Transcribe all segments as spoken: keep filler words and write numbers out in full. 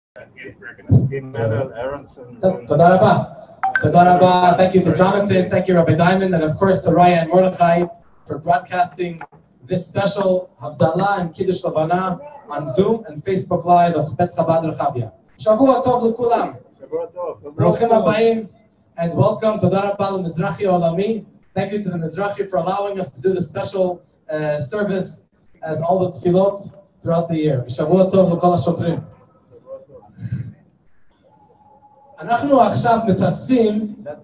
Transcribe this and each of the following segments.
Toda Rabba. Toda Rabba. Thank you to Jonathan. Thank you, Rabbi Diamond, and of course to Raya and Mordechai for broadcasting this special Havdalah and Kiddush Levana on Zoom and Facebook Live of Bet Chabad Rechavia. Shavua Tov l'kulam. Brochim habayim and welcome. Toda Rabba l'Mizrachi Olami. Thank you to the Mizrachi for allowing us to do this special uh, service as all the tefillot throughout the year. Shavua Tov l'kol hashotrim. אנחנו עכשיו מתאספים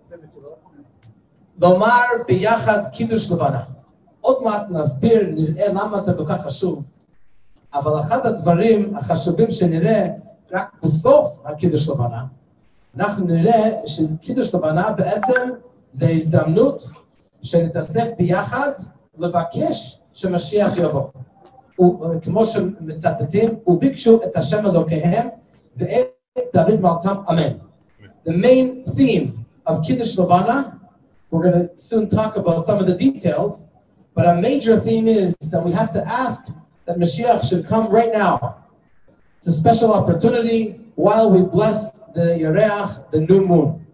לומר ביחד קידוש לבנה. עוד מעט נסביר, נראה למה זה כל כך חשוב. אבל אחד הדברים החשובים שנראה רק בסוף הקידוש לבנה, אנחנו נראה שקידוש לבנה בעצם זה הזדמנות שנתאסף ביחד לבקש שמשיח יבוא. וכמו שמצטטים, וביקשו את השם אלוקיהם ואת דוד מלכם אמן. The main theme of Kiddush Levana, we're going to soon talk about some of the details, but a major theme is that we have to ask that Mashiach should come right now. It's a special opportunity while we bless the Yereach, the new moon.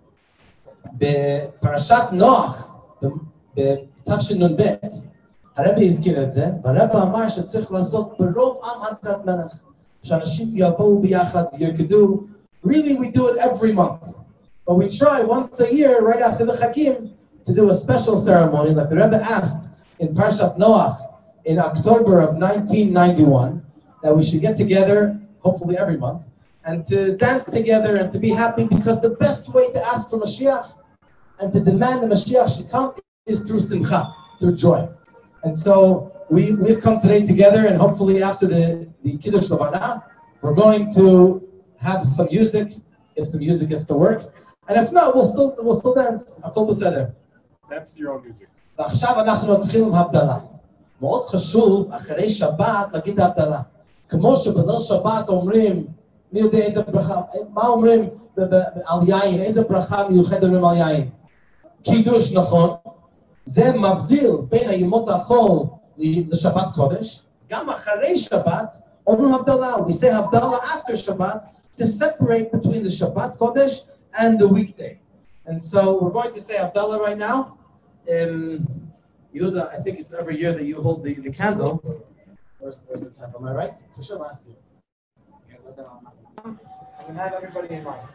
בפרשת נוח, בתשנ"ב, הרבי הזכיר את זה, והרבי אמר שצריך לעשות ברוב עם הדרת מלך, שאנשים יבואו ביחד וירקדו. Really, we do it every month. But we try once a year, right after the Chagim, to do a special ceremony, like the Rebbe asked in Parshat Noach in October of nineteen ninety-one, that we should get together, hopefully every month, and to dance together and to be happy, because the best way to ask for Mashiach and to demand the Mashiach should come is through simcha, through joy. And so we, we've come today together, and hopefully after the, the Kiddush Levana, we're going to have some music, if the music gets to work, and if not, we'll still we'll still dance. Hakol beseder. That's your own music. ועכשיו אנחנו נתחיל עם הבדלה. מאוד חשוב אחרי שבת להגיד הבדלה. כמו שבליל שבת אומרים, מי יודע איזה ברכה, מה אומרים על יין, איזה ברכה מיוחדת אומרים על יין? קידוש, נכון. זה מבדיל בין הימות החול לשבת קודש. גם אחרי שבת אומרים הבדלה. We say הבדלה after Shabbat, to separate between the Shabbat Kodesh and the weekday. And so we're going to say Havdalah right now. Um, Yehuda, I think it's every year that you hold the, the candle. Where's, where's the candle? Am I right? For sure last year. And have everybody in mind.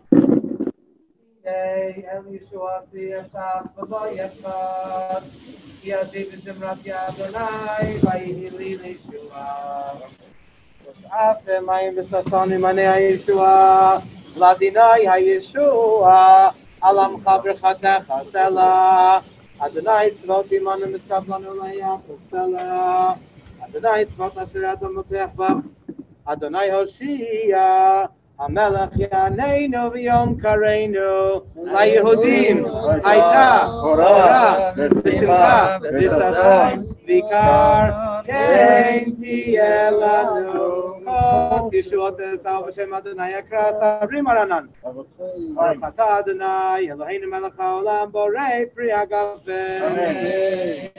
El Yeshua Siyatach V'Vayetchad Yadid Zimrat Yadonai Vayihili Yeshua After my Sassani Mane Yeshua, Ladinai Yeshua, Alam Chabrchatecha Sela, Adonai Tzvot Imanim Mitkavlanu Layach Sela, Adonai Tzvot Asher Adam Mutechbach, Adonai Hoshia, Hamelach Yaneinu V'Yom Kareinu, LaYehudim, Hayta, Torah, V'Simcha, V'Safon, V'Ikar, Kein Tielanu. Yeshua Tesau V'Shem Adonai Akras Avrim Aranan Baruch Atah Adonai Eloheinu Melech HaOlam Borei Pri HaGafen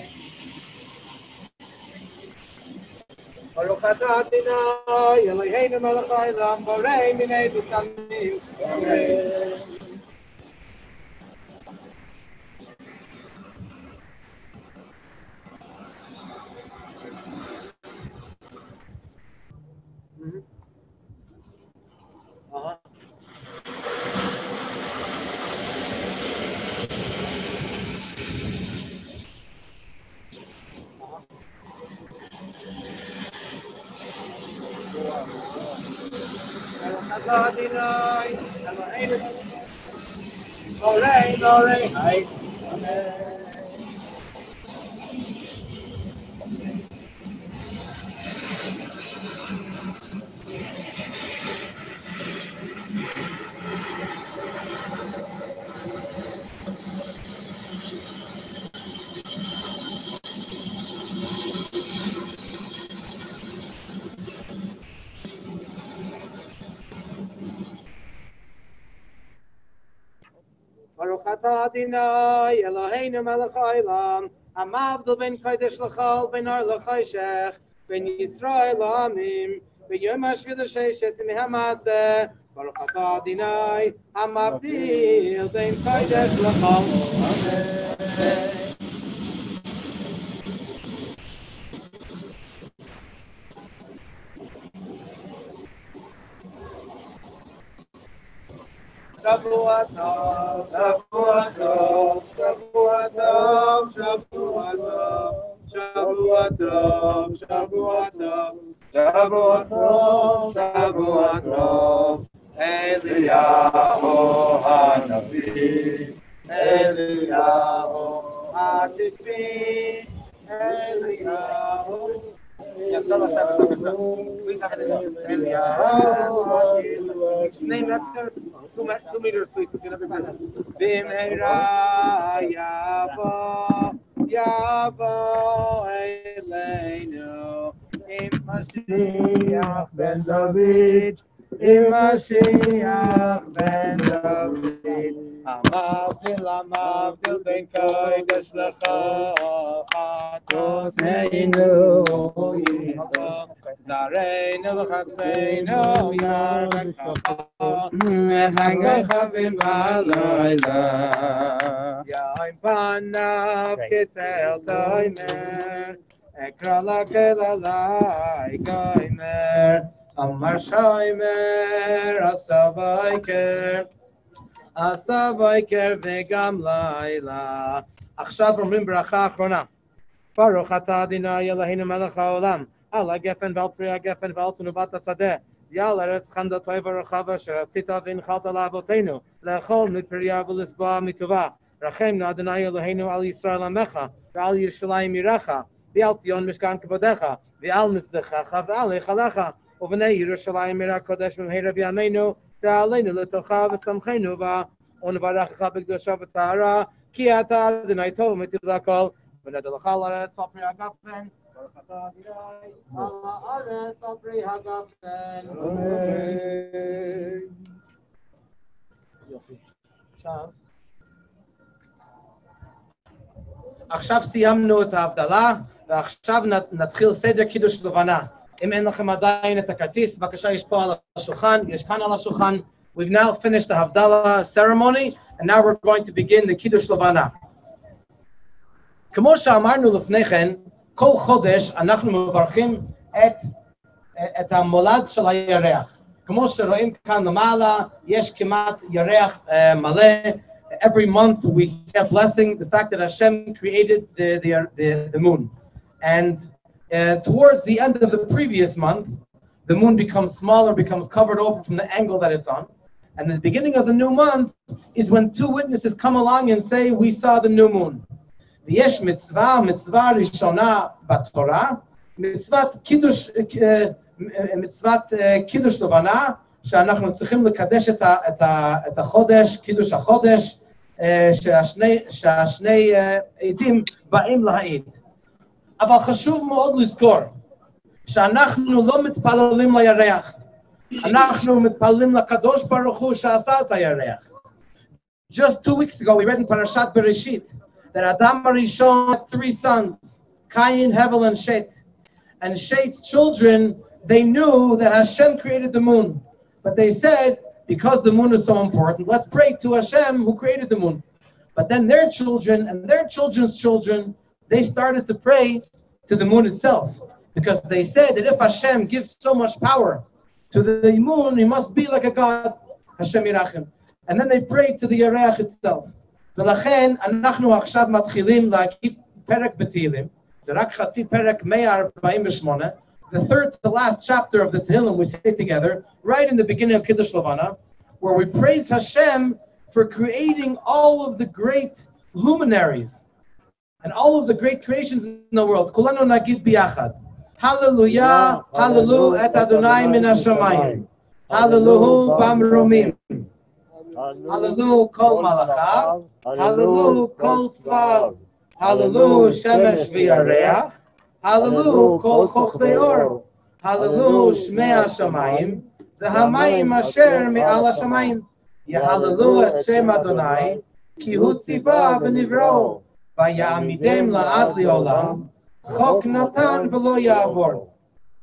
Baruch Atah Adonai Eloheinu Melech HaOlam Borei Minei B'Samim Amen. Uh-huh. Baruch atah Adonai Eloheinu melech haolam hamavdil ben kodesh l'chol ben or l'choshech ben Yisroel l'amim ביום השביעי לשש עשרה מהמעשה, ברוך אתה אדוני המבדיל בין קודש לחול. אמן. Shavua tov, Shavua tov, Shavua tov, Shavua tov, Shavua tov, Shavua tov, Shavua tov, Shavua tov, Eliyahu Hanavi, Eliyahu Hanavi, Eliyahu. Yeah, some of seven, some of seven. Please have it in Eliyahu. Name after two, two meters, please. Bimheira Yavo, Yavo Eleinu, Im Mashiach ben David, Im Mashiach ben David. Amavdil, Amavdil ben Kodesh Lecha, Chatoseinu Yicha, Zareinu v'chaspeinu Yarbecha, Mechangecha v'malayla, Yaim panav kitzel toimer, Ekra lakel alai goimer, Amar shoimer asavaiker, asavaiker v'gam laila. עכשיו אומרים ברכה אחרונה. ברוך אתה אדוני אלוהינו מלך העולם, על הגפן ועל פרי הגפן ועל תנובת השדה, ועל ארץ חמדתו ורחבה אשר עשית והנחלת לאבותינו, לאכול מפריה ולשבוע מטובה. רחמנו אדוני אלוהינו על ישראל עמך, ועל ירושלים עירך, ועל ציון משכן כבודך, ועל מזבחך ועל היכלך, ובני ירושלים עיר הקודש במהרה בימינו, ועלינו לתוכה ושמחנו בה, ונברכך בקדושה וטהרה, כי אתה אדוני טוב ומטיב לכל, ונדע לך על הארץ על פרי הגפן, ברוך אתה אדוני על הארץ על פרי הגפן. יופי. עכשיו, עכשיו סיימנו את ההבדלה, ועכשיו נתחיל סדר קידוש לבנה. אם אין לכם עדיין את הכרטיס, בבקשה יש פה על השולחן, יש כאן על השולחן. We've now finished the Havdalah ceremony, and now we're going to begin the Kiddush Levana. כמו שאמרנו לפני כן, כל חודש אנחנו מברכים את, את המולד של הירח. כמו שרואים כאן למעלה, יש כמעט ירח uh, מלא. Every month we say a blessing, the fact that Hashem created the, the, the, the moon. And uh, towards the end of the previous month, the moon becomes smaller, becomes covered over from the angle that it's on. And the beginning of the new month is when two witnesses come along and say, we saw the new moon. V'yesh mitzvah, mitzvah rishona b'Torah, mitzvat kiddush, mitzvat kiddush levana, שאנחנו צריכים לקדש את החודש, קידוש החודש, שהשני עדים באים להעיד. אבל חשוב מאוד לזכור, שאנחנו לא מתפללים לירח. אנחנו מתפללים לקדוש ברוך הוא שעשה את הירח. Just two weeks ago we read in Parashat Bereshit that Adam Arishon had three sons, Cain, Hevel, and Shet. And Shet's children, they knew that Hashem created the moon. But they said, because the moon is so important, let's pray to Hashem who created the moon. But then their children and their children's children, they started to pray to the moon itself. Because they said that if Hashem gives so much power to the moon, he must be like a god, Hashem Yirachim. And then they prayed to the Yerach itself. ולכן אנחנו עכשיו מתחילים להגיד פרק בתהילים. זה רק חצי פרק מאה ארבעים ושמונה. The third to last chapter of the Tehillim we say together, right in the beginning of Kiddush Levana, where we praise Hashem for creating all of the great luminaries and all of the great creations in the world. Kulanu nagid biyachad. Hallelujah, hallelujah, et Adonai min hashamayim. Hallelujah, bamromim. Hallelujah, kol malachav. Hallelujah, kol tzvav. Hallelujah, shemesh v'yareach. Hallelujah, kol chochvei or. Hallelujah, shmei hashamayim. V'hamayim asher me'al hashamayim. Yehallelu et shem Adonai, ki hu tziva v'nivro. V'ya'amidem la'ad li'olam. Chok natan v'lo ya'avor.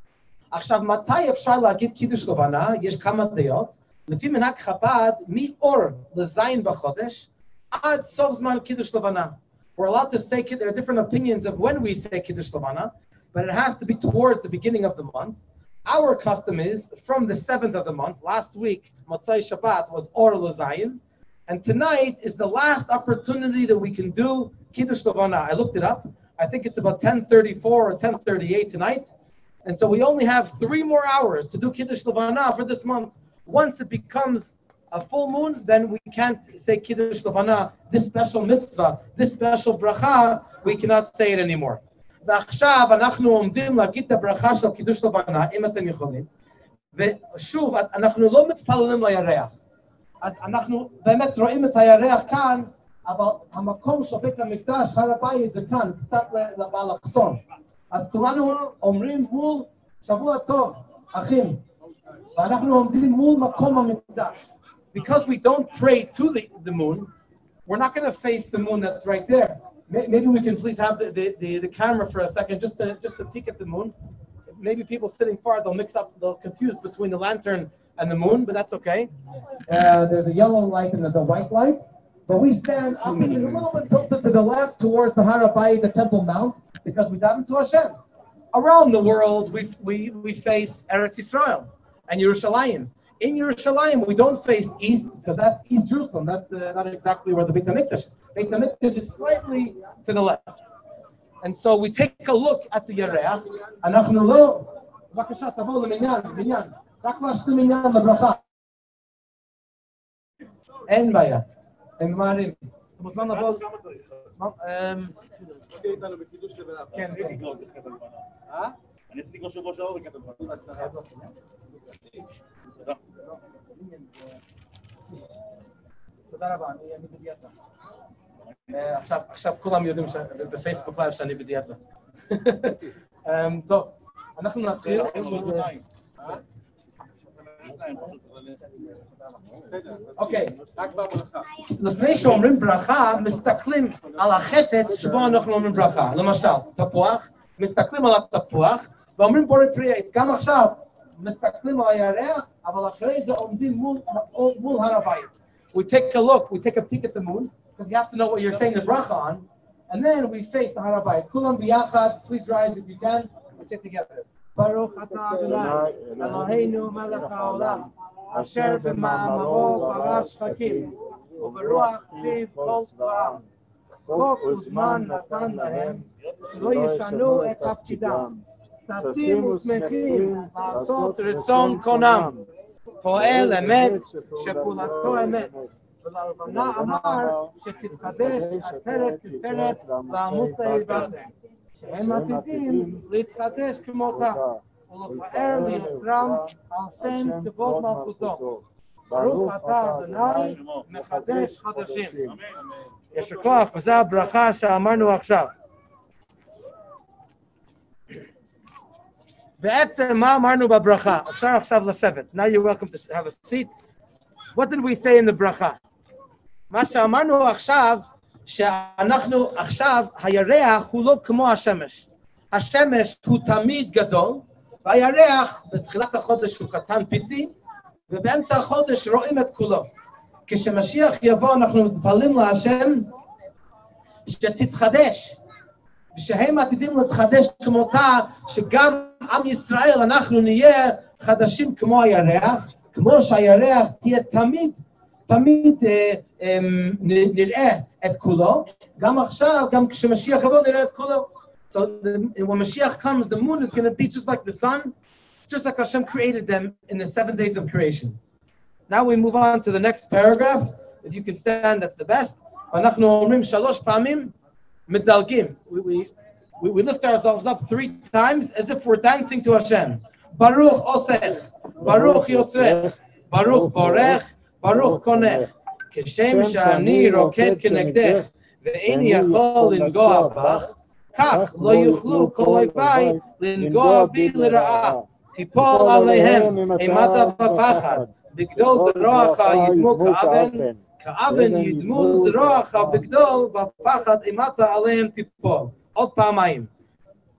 עכשיו, מתי אפשר להגיד קידוש לבנה? יש כמה דעות. לפי מנהג חב"ד, מאור לזין בחודש, עד סוף זמן קידוש לבנה. We're allowed to say, there are different opinions of when we say Kiddush Levana, but it has to be towards the beginning of the month. Our custom is from the seventh of the month. Last week, Motzai Shabbat was Or L'Zayin, and tonight is the last opportunity that we can do Kiddush Levana. I looked it up. I think it's about ten thirty-four or ten thirty-eight tonight. And so we only have three more hours to do Kiddush Levana for this month. Once it becomes a full moon, then we can't say Kiddush Levana, this special mitzvah, this special bracha, we cannot say it anymore. ועכשיו אנחנו עומדים להגיד את הברכה של קידוש לבנה, אם אתם יכולים. ושוב, אנחנו לא מתפללים לירח. אז אנחנו באמת רואים את הירח כאן, אבל המקום של בית המקדש, הר הבית, זה כאן, קצת באלכסון. אז כולנו אומרים מול שבוע טוב, אחים. ואנחנו עומדים מול מקום המקדש. Because we don't pray to the, the moon, we're not going to face the moon that's right there. Maybe we can please have the, the, the, the camera for a second just to just to peek at the moon. Maybe people sitting far, they'll mix up, they'll confuse between the lantern and the moon, but that's okay. Uh, there's a yellow light and there's a white light. But we stand up and a little bit tilted to the left towards the Har HaBayit, the Temple Mount, because we daven to Hashem. Around the world, we, we, we face Eretz Yisroel and Yerushalayim. In Yerushalayim, we don't face east, because that's East Jerusalem. That's uh, not exactly where the Beit HaMikdash is. Beit HaMikdash is slightly to the left. And so we take a look at the Yereach. אנחנו לא, בבקשה, תבואו למניין, מניין. רק להשלים מניין לברכה. אין בעיה. הם גמרים. אתה מוזמן לבוא... תהיה איתנו בקידוש לבנה. כן, כן. אה? אני עשיתי כבר שבוע שעור וכתב דברים. תודה. תודה רבה, אני בדיאטה. עכשיו, עכשיו כולם יודעים בפייסבוק לייב שאני בדיאטה. טוב, אנחנו נתחיל. אוקיי, לפני שאומרים ברכה, מסתכלים על החפץ שבו אנחנו אומרים ברכה. למשל, תפוח, מסתכלים על התפוח ואומרים בורא פרי עץ. גם עכשיו מסתכלים על הירח, אבל אחרי זה עומדים מול הר הבית. We take a look, we take a peek at the moon, because you have to know what you're saying the bracha on, and then we face the Har HaBayit. Kulam biyachad, please rise if you can. Let's get together. Baruch atah Adonai, Eloheinu melech haolam, asher b'ma'amaro barash chakim, u'beruach piv kol tzva'am. Kok uzman natan lahem, lo yishanu et tafkidam. Sasim u'smechim, la'asot ritzon konam. פועל אמת, שפעולתו אמת. ולרבנה אמר שתתחדש עטרת תפארת לעמוס העברתם, שהם עתידים להתחדש כמותה, ולפאר ליצרם על שם כבוד מלכותו. ברוך אתה אדוני מחדש חדשים. יישר כוח, וזו הברכה שאמרנו עכשיו. בעצם מה אמרנו בברכה? אפשר עכשיו לשבת. Now you're welcome to have a seat. What did we say in the ברכה? מה שאמרנו עכשיו, שאנחנו עכשיו, הירח הוא לא כמו השמש. השמש הוא תמיד גדול, והירח בתחילת החודש הוא קטן פיצי, ובאמצע החודש רואים את כולו. כשמשיח יבוא אנחנו מתפללים להשם שתתחדש. ושהם עתידים להתחדש כמותה, שגם עם ישראל אנחנו נהיה חדשים כמו הירח, כמו שהירח תהיה תמיד, תמיד אה, אה, נראה את כולו, גם עכשיו, גם כשמשיח יבוא נראה את כולו. So the, when Mashiach comes, the moon is going to be just like the sun, just like Hashem created them in the seven days of creation. Now we move on to the next paragraph. If you can stand, that's the best. אנחנו אומרים שלוש פעמים, מדלגים. We, we, we, we lift ourselves up three times as if we're dancing to Hashem. Baruch osech, Baruch yotzrech, Baruch borech, Baruch konech. כשם שאני רוקד כנגדך, ואיני יכול לנגוע בך, כך לא יוכלו כל אויביי לנגוע בי לרעה. תיפול עליהם אימתה בפחד, בגדול זרועך ידמו כאבן, כאבן ידמו זרועך בגדול בפחד אימתה עליהם תיפול. עוד פעמיים.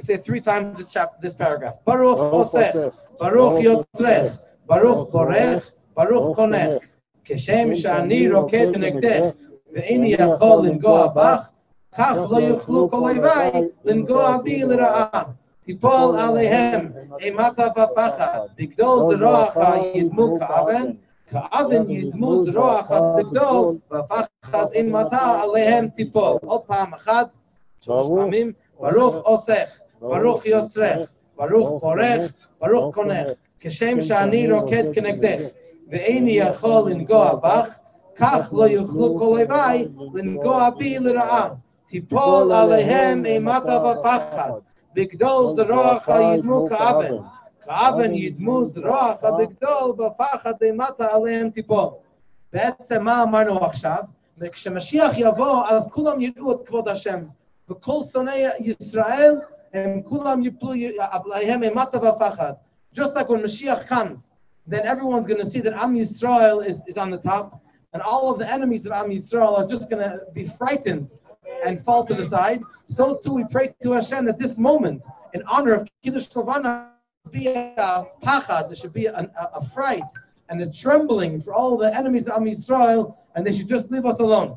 We say three times this chapter, this paragraph. Baruch Osech, Baruch Yotzrech, Baruch Borech, Baruch Konech. Keshem shani roked negdech, ve'ini yachol lingoa bach, kach lo yuchlu kol oivai lingoa bi l'ra'ah. Tipol alehem emata v'pachad, bigdol zeroacha yidmu ka'aven, ka'aven yidmu zeroacha bigdol, v'pachad emata alehem tipol. עוד פעם אחת, שלוש פעמים. Baruch Osech, Baruch Yotzrech, Baruch Borech, Baruch Konech. כשם שאני רוקד כנגדך, ואיני יכול לנגוע בך, כך לא יוכלו כל אויביי לנגוע בי לרעה. תיפול עליהם אימתה ופחד, בגדול זרועך ידמו כאבן, כאבן ידמו זרועך בגדול, ופחד אימתה עליהם תיפול. בעצם מה אמרנו עכשיו? וכשמשיח יבוא, אז כולם ידעו את כבוד השם. וכל שונאי ישראל, הם כולם יפלו עליהם אימתה ופחד. Just like when Mashiach comes, then everyone's going to see that Am Yisroel is, is on the top, and all of the enemies of Am Yisroel are just going to be frightened and fall to the side. So too we pray to Hashem that this moment, in honor of Kiddush Levana, be a pachad, there should be a, a, a fright and a trembling for all the enemies of Am Yisroel, and they should just leave us alone.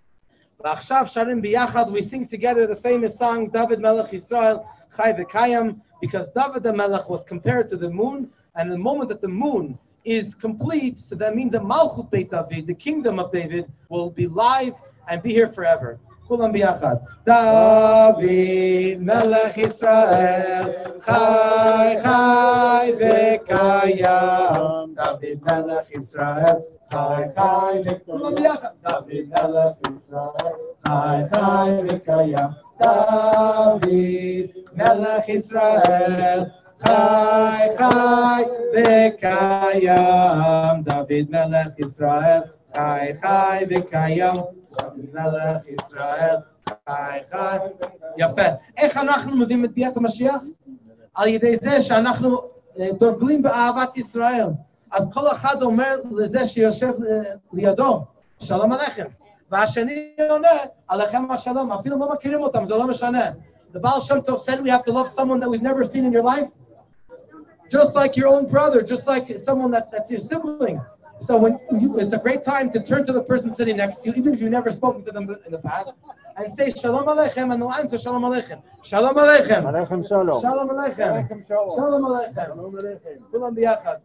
We sing together the famous song, David Melech Yisrael, Chai V'Kayam, because David the Melech was compared to the moon, and the moment that the moon is complete, so that means the Malchut Beit David, the kingdom of David, will be live and be here forever. Kulam biyachad. David Melech Yisrael, Chai Chai V'Kayam. David Melech Yisrael, Chai Chai V'Kayam. David Melech Yisrael, Chai Chai V'Kayam. David Melech Yisrael, Chai Chai V'Kayam. David Melech Yisrael, Chai Chai V'Kayam. David Melech Yisrael, Chai Chai. יפה. איך אנחנו מביאים את ביאת המשיח? על ידי זה שאנחנו דוגלים באהבת ישראל. אז כל אחד אומר לזה שיושב לידו, שלום עליכם. והשני עונה, עליכם השלום, אפילו לא מכירים אותם, זה לא משנה. The Baal Shem Tov said we have to love someone that we've never seen in your life, just like your own brother, just like someone that, that's your sibling. So when you, it's a great time to turn to the person sitting next to you, even if you've never spoken to them in the past, and say Shalom Aleichem, and they'll answer Shalom Aleichem. Shalom Aleichem. Aleichem Shalom. Shalom Aleichem. Shalom Aleichem. Kulam biyachad.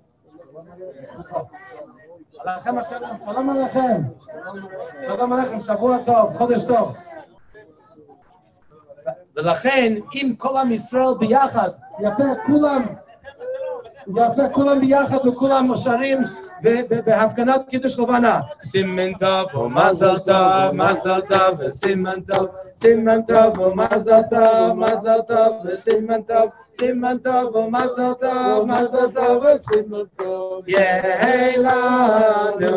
Aleichem Shalom. Shalom Aleichem. Shalom Aleichem. Shavua Tov. Chodesh Tov. ולכן, אם כל עם ישראל ביחד, יפה, כולם, יפה, כולם ביחד וכולם שרים בהפגנת קידוש לבנה. סימן טוב ומזל טוב, מזל טוב וסימן טוב, סימן טוב ומזל טוב, מזל טוב וסימן טוב, סימן טוב ומזל טוב, מזל טוב וסימן טוב. יהי לנו,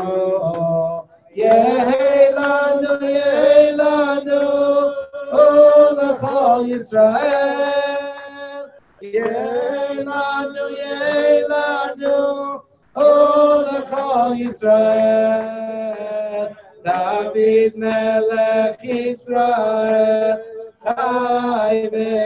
יהי לנו, יהי לנו. Oh, lechol Yisrael, yeh lanu, yeh lanu. Oh, lechol Yisrael, David Melech Yisrael, Chai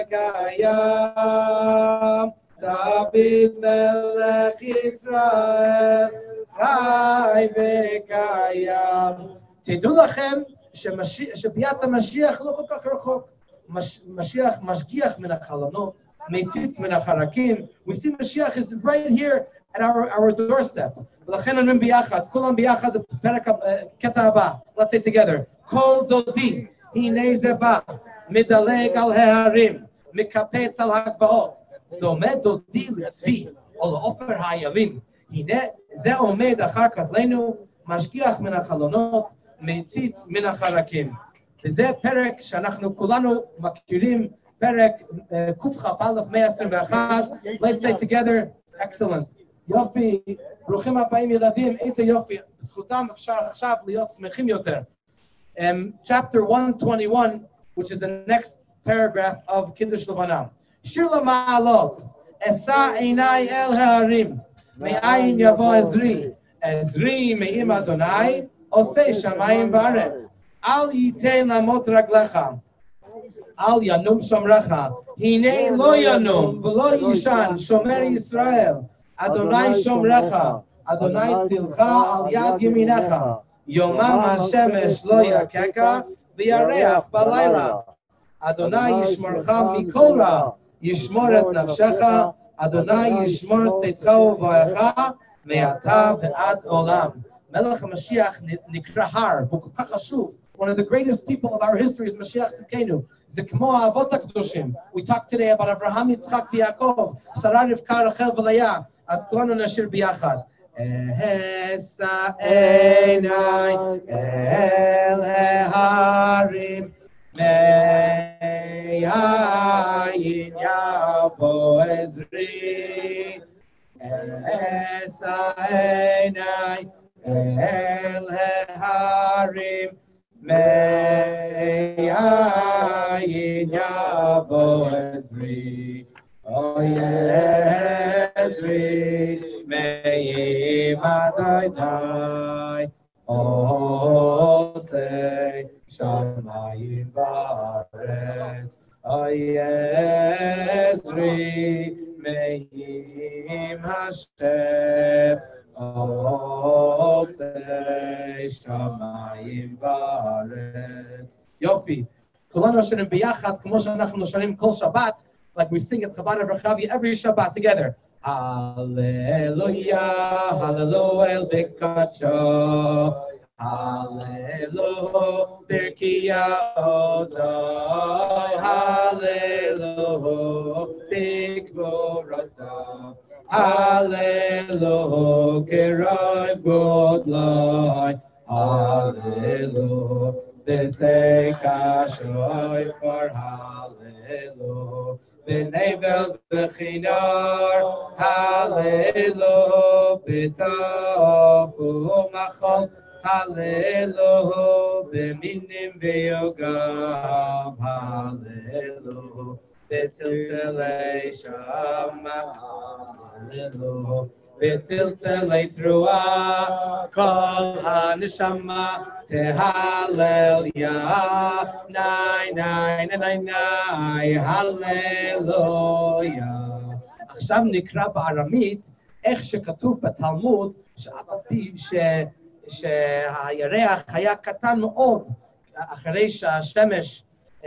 V'Kayam. David Melech Yisrael, Chai V'Kayam. תדעו לכם שביאת המשיח לא כל כך רחוק. משיח משגיח מן החלונות, מציץ מן החרקים. We see Mashiach is right here at our, our doorstep. ולכן אומרים ביחד, כולם ביחד, פרק הקטע הבא. Let's say together. כל דודי, הנה זה בא, מדלג על ההרים, מקפץ על הגבעות. דומה דודי לצבי, או לעופר האיילים. הנה זה עומד אחר כתלנו, משגיח מן החלונות, מציץ מן החרקים. וזה פרק שאנחנו כולנו מכירים, פרק קכ"א מאה עשרים ואחת. Let's say together, excellent. יופי, ברוכים הבאים ילדים, איזה יופי. בזכותם אפשר עכשיו להיות שמחים יותר. Um, chapter one twenty-one, which is the next paragraph of Kiddush Levana. שיר למעלות, אשא עיניי אל ההרים, מאין יבוא עזרי, עזרי מעם אדוני, עושה שמיים וארץ, אל ייתן למות רגליך. אל ינום שומרך, הנה לא ינום ולא יישן שומר ישראל, אדוני שומרך, אדוני צילך על יד ימינך, יומם השמש לא יככה וירח בלילה, אדוני ישמרך מכל רע, ישמור את נפשך, אדוני ישמור צאתך ובואך, מעתה ועד עולם. מלך המשיח נקרא הר, הוא כל כך חשוב. One of the greatest people of our history is Mashiach Tzidkenu. זה כמו האבות הקדושים. We talked today about אברהם, יצחק ויעקב, שרה, רבקה, רחל ולאה. אז כולנו נשיר ביחד. אשא עיניי אל ההרים, מאין יבוא עזרי. אשא עיניי אל ההרים, מאין יבוא עזרי. אוי עזרי מעמדי עושה שמיים בארץ. אוי עזרי מעם השם עושה שמיים בארץ. יופי, כולנו שרים ביחד כמו שאנחנו שרים כל שבת, like we sing at Chabad of Rechavia every Shabbat together. Hallelujah, hallelujah, b'kadsho, hallelujah, birkia ozai, hallelujah, b'gvorata, hallelujah, kerai godlai, hallelujah, b'seikashoi for hallelujah. B'nevel b'chinar, hallelujah, b'tov u'machol, hallelujah, b'minim v'yogam, hallelujah, b'tziltzilei shama, hallelujah, b'tziltzilei truah, kol ha'neshama, tehallel yah, nai nai nai nai, hallelujah. עכשיו נקרא בארמית איך שכתוב בתלמוד, שאף על פי שהירח היה קטן מאוד, אחרי שהשמש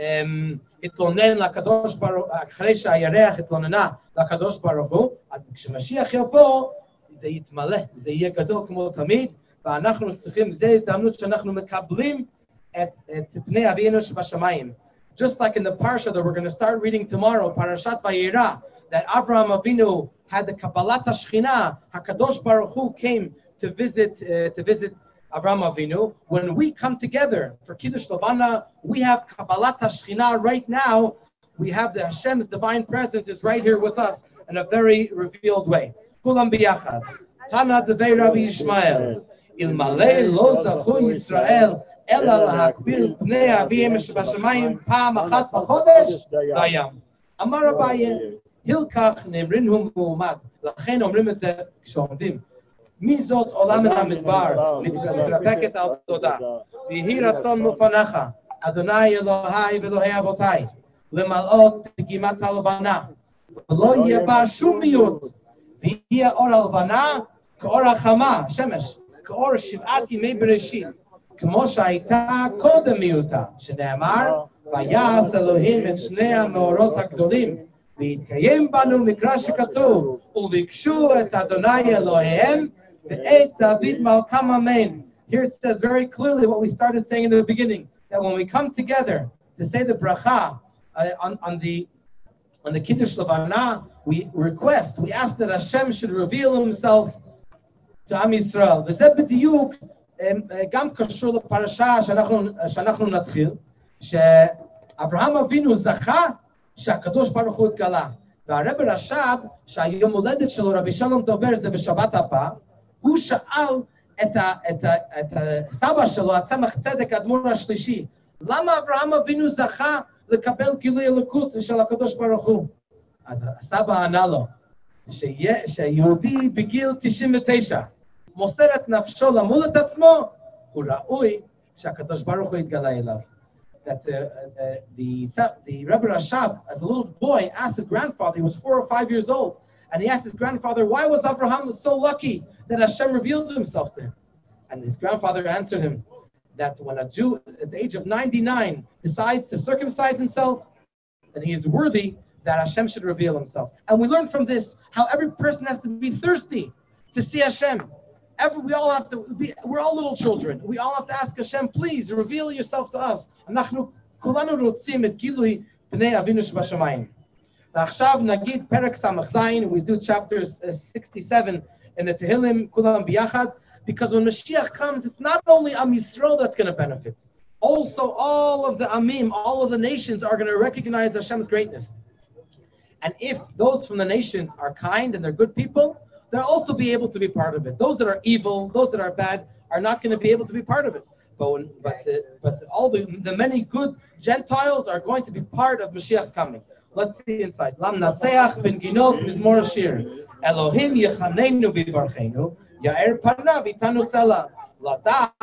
התלונן לקדוש ברוך הוא, אחרי שהירח התלוננה לקדוש ברוך הוא, אז כשמשיח יבוא, זה יתמלא, זה יהיה גדול כמו תמיד, ואנחנו צריכים, זו הזדמנות שאנחנו מקבלים את, את פני אבינו שבשמיים. Just like in the parsha that we're going to start reading tomorrow, Parashat Vayera, that Abraham Avinu had the Kabbalat HaShechina, HaKadosh Baruch Hu came to visit, uh, to visit Abraham Avinu. When we come together for Kiddush Levana, we have Kabbalat HaShechina right now. We have the Hashem's divine presence is right here with us in a very revealed way. Kulam biyachad. Tana devei Rabbi Yisroel. Ilmalei lo zachu Yisroel ela lahakbil pnei avim shebashamayim pam achat b'chodesh dayam. Amar Rabbi hilkach nemrinhu mu'umad. לכן אומרים את זה כשעומדים. מי זאת עולם מן המדבר, מתרפקת על תודה. ויהי רצון מפניך, אדוני אלוהי ואלוהי אבותיי, למלאות דגימת הלבנה, ולא יהיה בה שום מיעוט, ויהיה אור הלבנה כאור החמה, שמש, כאור שבעת ימי בראשית, כמו שהייתה קודם מיעוטה, שנאמר, ויעש אלוהים את שני המאורות הגדולים, והתקיים בנו מקרא שכתוב, וביקשו את אדוני אלוהיהם, ואת דוד מלכם אמן. Here it says very clearly what we started saying in the beginning, that when we come together to say the bracha uh, on, on the on the Kiddush Levana, we request, we ask that Hashem should reveal himself to Am Yisroel. וזה בדיוק גם קשור לפרשה שאנחנו, שאנחנו נתחיל, שאברהם אבינו זכה שהקדוש ברוך הוא התגלה. והרב רש"ב, שהיום הולדת שלו, רבי שלום דובר, זה בשבת הבא, הוא שאל את, ה, את, ה, את הסבא שלו, הצמח צדק, האדמו"ר השלישי, למה אברהם אבינו זכה לקבל גילוי אלוקות של הקדוש ברוך הוא? אז הסבא ענה לו, שיהודי בגיל תשעים ותשע מוסר את נפשו למול את עצמו, הוא ראוי שהקדוש ברוך הוא יתגלה אליו. that uh, uh, the the Rebbe Rashab, as a little boy, asked his grandfather. He was four or five years old, and he asked his grandfather, "Why was Abraham so lucky that Hashem revealed Himself to him?" And his grandfather answered him that when a Jew at the age of ninety-nine decides to circumcise himself, then he is worthy that Hashem should reveal Himself. And we learn from this how every person has to be thirsty to see Hashem. Every, we all have to be, we're all little children. We all have to ask Hashem, please reveal yourself to us. אנחנו כולנו רוצים את גילוי פני אבינו שבשמיים. ועכשיו נגיד פרק סמ"ז, we do chapters uh, sixty-seven in the Tehillim, כולם ביחד, because when Mashiach comes, it's not only Am Yisroel that's going to benefit. Also, all of the Amim, all of the nations are going to recognize Hashem's greatness. And if those from the nations are kind and they're good people, they'll also be able to be part of it. Those that are evil, those that are bad, are not going to be able to be part of it. But when, but uh, but all the, the many good Gentiles are going to be part of Mashiach's coming. Let's see inside. Lam natzeach ben ginot mizmor shir. Elohim yechanenu v'yivarchenu. Ya'er panav itanu sela. Ladat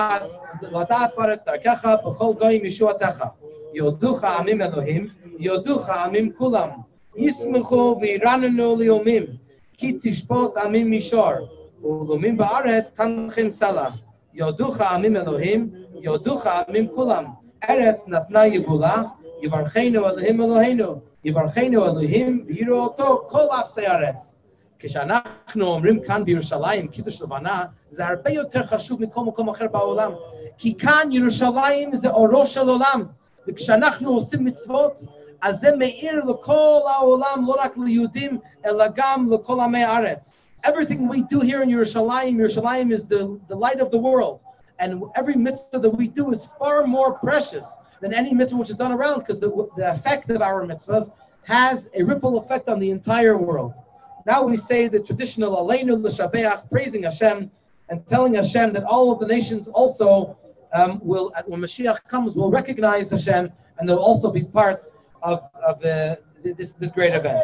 ladat paretz darkecha b'chol goyim yeshuatecha. Yoducha amim Elohim. Yoducha amim kulam. Yismechu v'yiranenu liomim. Ki tishpot amim mishor. Ulumim ba'aretz tanchem sela. Yoducha amim Elohim. Yoducha amim kulam. Eretz natna yibula. Yivarchenu Elohim Eloheinu. Yivarchenu Elohim v'yiru oto kol afsei aretz. כשאנחנו אומרים כאן בירושלים, קידוש לבנה, זה הרבה יותר חשוב מכל מקום אחר בעולם. כי כאן ירושלים זה אורו של עולם. וכשאנחנו עושים מצוות, אז זה מאיר לכל העולם, לא רק ליהודים, אלא גם לכל עמי הארץ. Everything we do here in Yerushalayim, Yerushalayim is the, the light of the world. And every mitzvah that we do is far more precious than any mitzvah which is done around, because the, the effect of our mitzvahs has a ripple effect on the entire world. Now we say the traditional Aleinu l'shabeach, praising Hashem and telling Hashem that all of the nations also um, will, when Mashiach comes, will recognize Hashem and they'll also be part of, of uh, this, this great event.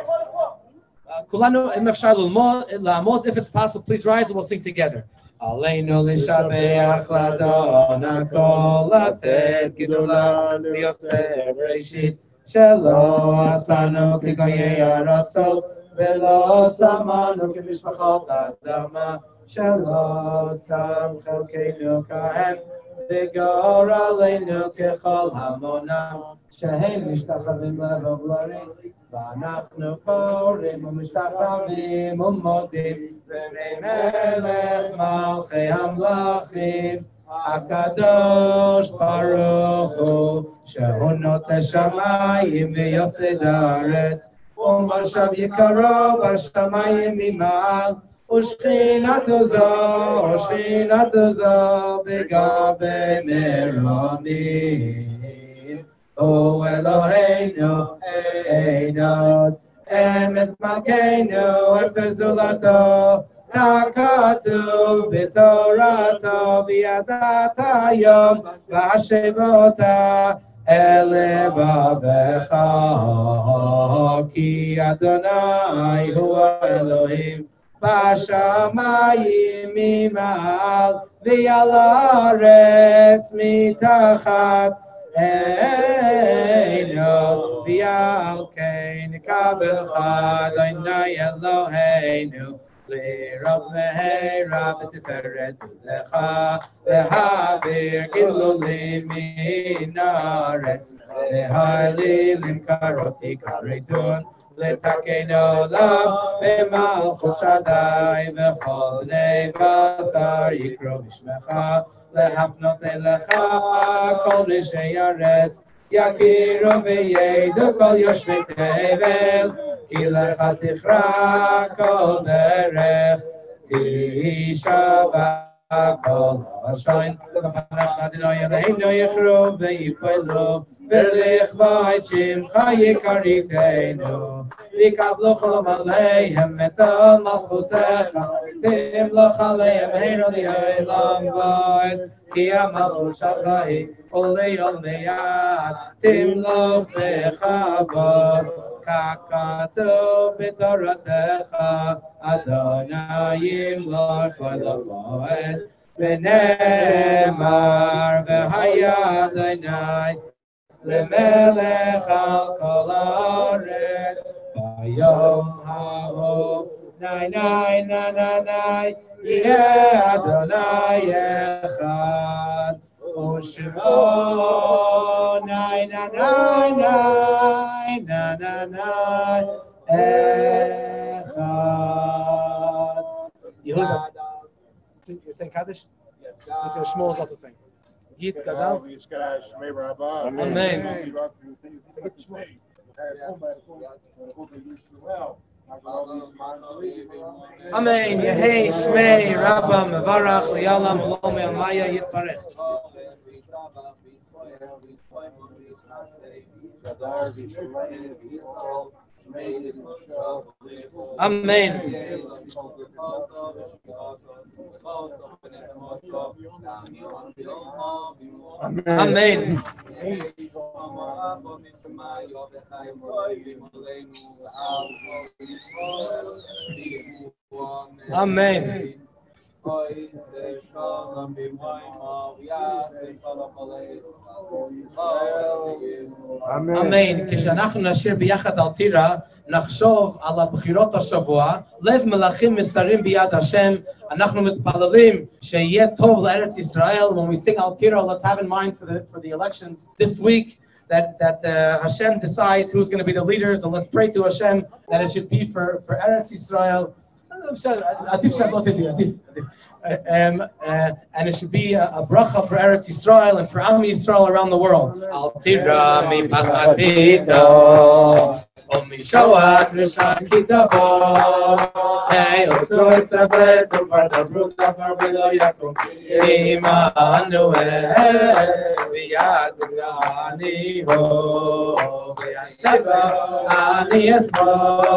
Kulanu im efshar la'amod, if it's possible, please rise and we'll sing together. Aleinu l'shabeach l'Adon HaKol, latet gidula liyotzeh Bereshit, shelo asanu kigoyei aratzot, ולא שמענו כמשפחות אדמה, שלא שם חלקנו כהם, וגור עלינו ככל המונם, שהם משתחווים לבוא לריק, ואנחנו קוראים ומשתחווים ומודים, בני מלך מלכי המלכים, הקדוש ברוך הוא, שהוא נוטה שמיים ויוסד הארץ, ומשב יקרו בשמיים ממעל, ושכינתו זו, ושכינתו זו בגבי מרומים. הוא אלוהינו, עינות, אמת מלכנו, אפס זולתו, ככתוב בתורתו, וידעת היום, והשבותה, אלה בבך, כי אדוני הוא האלוהים, בשמיים ממעל, ועל הארץ מתחת, אינו, ועל כן נקבלך, אדוני אלוהינו, לרב מהרה ותפארת עוזך, להעביר גילולים מן הארץ, להעלילים קרות עיקריתון, לתקן עולם במלכות שדי, וכל בני בשר יקראו בשמך, להפנות אליך כל נשי ארץ, יכירו וידעו כל יושבי תבל, כי לך תכרע כל דרך, תשבע כל השעין, לפניך אדוני אלוהינו יכרו ויפעלו, ולכבוד את שמך יקריתנו, ויקבלו חלום עליהם את מלכותך, תמלוך עליהם הנו לעולם ועד, כי המלכות שלך היא ולעולמי עד, תמלוך בכבוד. ככתוב בתורתך, אדוני ימלוך ולמועד, ונאמר והיה אדוני למלך על כל הארץ, ביום ההוא, ני ני ני ני ני, יהיה אדוני אחד, ושמו ני ני ני ני ני ני ני אחד. Yehuda, you saying Kaddish? Yes. This is Shmuel is also saying. Git Gadal. Amen. Amen. Yehei Shmei Rabba Mevarach Liyalam Olome Almaya Yitparech. Amen. Amen. Amen. אמן. כשאנחנו נשיר ביחד על טירה, נחשוב על הבחירות השבוע, לב מלאכים מסרים ביד השם, אנחנו מתפללים שיהיה טוב לארץ ישראל. When we sing al tira, let's have in mind for the for the elections this week that that uh, Hashem decides who's going to be the leaders, and let's pray to Hashem that it should be for for Eretz Israel. Um, uh, and it should be a, a bracha for Eretz Yisrael and for Am Yisrael around the world. Al tira mi pachadito, o mi shoat rishan kitabo, hey otso etzabet u'var bruta var v'lo yakum, Immanuel v'yad rani ho, v'yad seva ani esmo.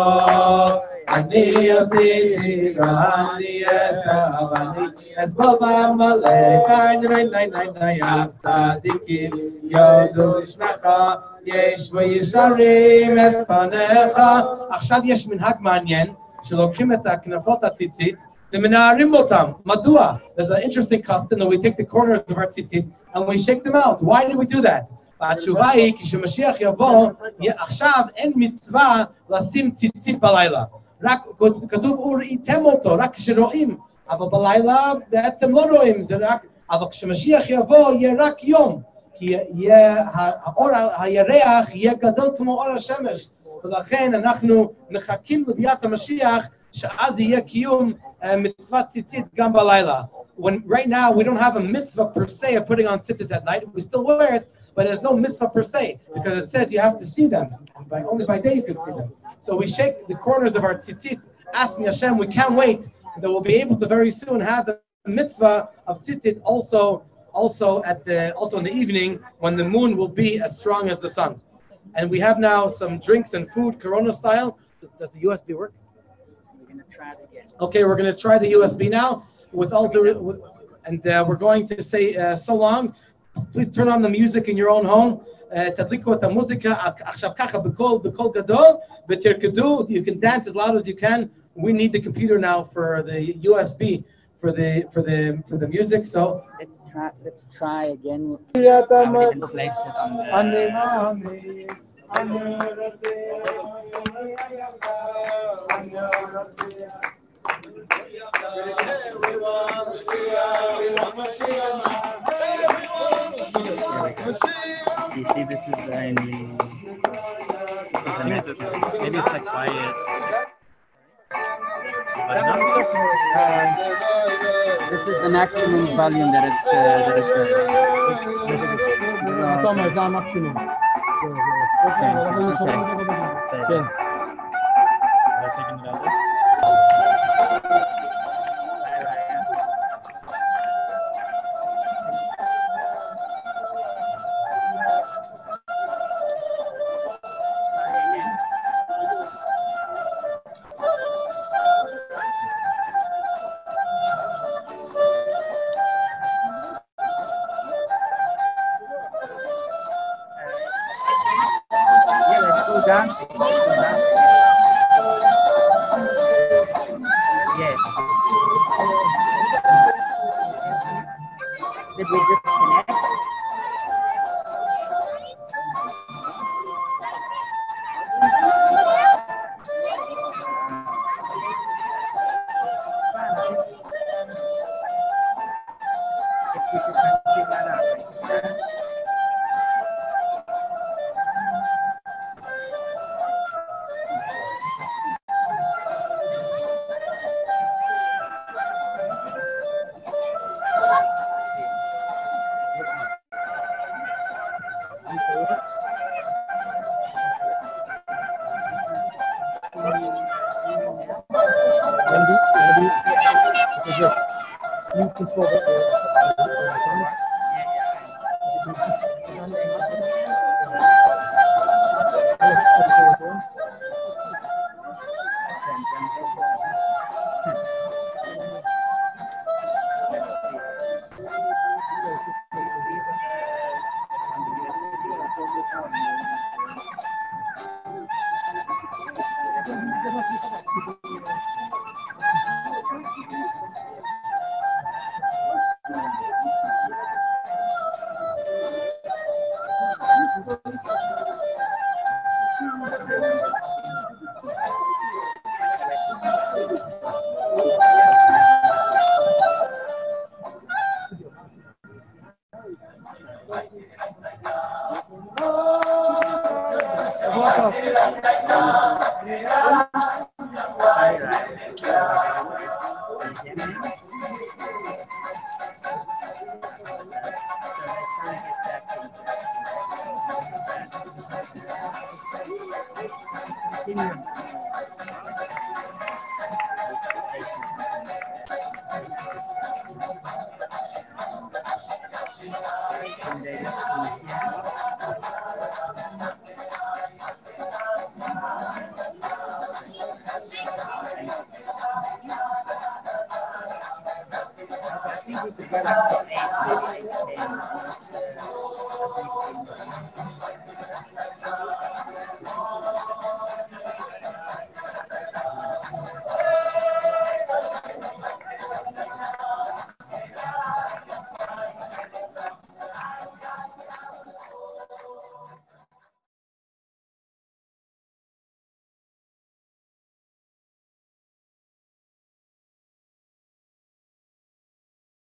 אני עשיתי ואני אסב, אני אסבוב עמלק, ני ני ני ני ני הצדיקים יודו לשמך, יש וישרים את פניך. עכשיו יש מנהג מעניין שלוקחים את הכנפות הציצית ומנערים אותם. מדוע? There's an interesting custom that we take the corners of our tzitzit and we shake them out. Why do we do that? התשובה היא, כשמשיח יבוא, עכשיו אין מצווה לשים ציצית בלילה. רק כתוב וראיתם אותו, רק כשרואים, אבל בלילה בעצם לא רואים, זה רק, אבל כשמשיח יבוא יהיה רק יום, כי יהיה, האור, הירח יהיה גדול כמו אור השמש, ולכן אנחנו מחכים לביאת המשיח, שאז יהיה קיום מצוות ציצית גם בלילה. When right now we don't have a mitzvah per se of putting on tzitzit at night, we still wear it, but there's no mitzvah per se, because it says you have to see them. By, only by day you can see them. So we shake the corners of our tzitzit, asking Hashem, we can't wait, that we'll be able to very soon have the mitzvah of tzitzit also, also, at the, also in the evening, when the moon will be as strong as the sun. And we have now some drinks and food, Corona style. Does the U S B work? We're going to try it again. Okay, we're going to try the U S B now, with all due, with, and uh, we're going to say uh, so long. Please turn on the music in your own home. תדליקו את המוזיקה עכשיו ככה בקול בקול גדול ותרקדו. You can dance as loud as you can. We need the computer now for the U S B for the for the for the music. So let's try let's try again. We can place it on the You see, this is the, this is the next one. Maybe it's like quiet. But not so, uh, this is the maximum volume that it uh, that it uh, uh, maximum. Okay. Okay. Okay. Dance. Yes. Did we disconnect? I think we could get up to eight, maybe eight, ten.